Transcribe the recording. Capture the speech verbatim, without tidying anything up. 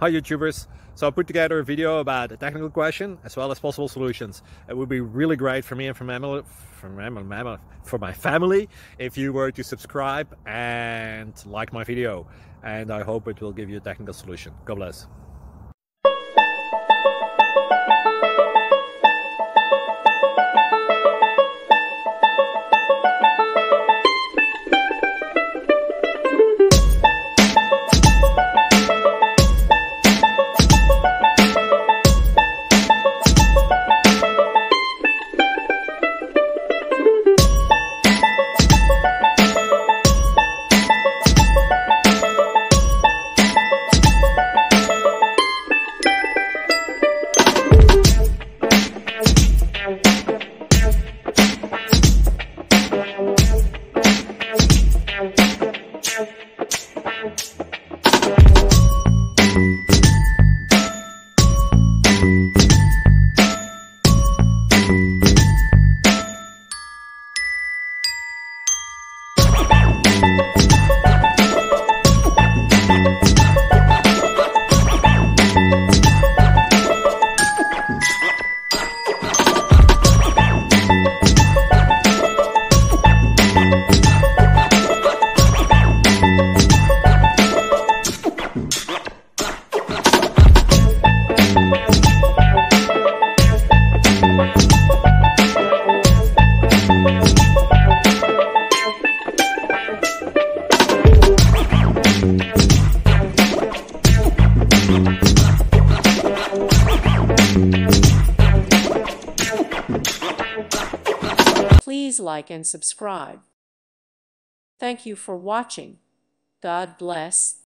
Hi YouTubers. So I put together a video about a technical question as well as possible solutions. It would be really great for me and for my family, for my, for my family if you were to subscribe and like my video. And I hope it will give you a technical solution. God bless. Please like and subscribe. Thank you for watching. God bless.